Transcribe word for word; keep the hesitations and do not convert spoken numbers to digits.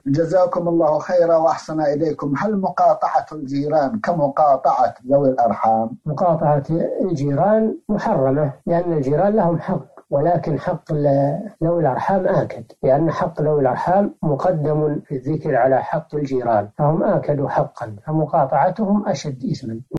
جزاكم الله خيرا وأحسن إليكم. هل مقاطعة الجيران كمقاطعة ذوي الأرحام؟ مقاطعة الجيران محرمة لأن الجيران لهم حق، ولكن حق ذوي الأرحام آكد، لأن حق ذوي الأرحام مقدم في الذكر على حق الجيران، فهم آكدوا حقا، فمقاطعتهم أشد إثما.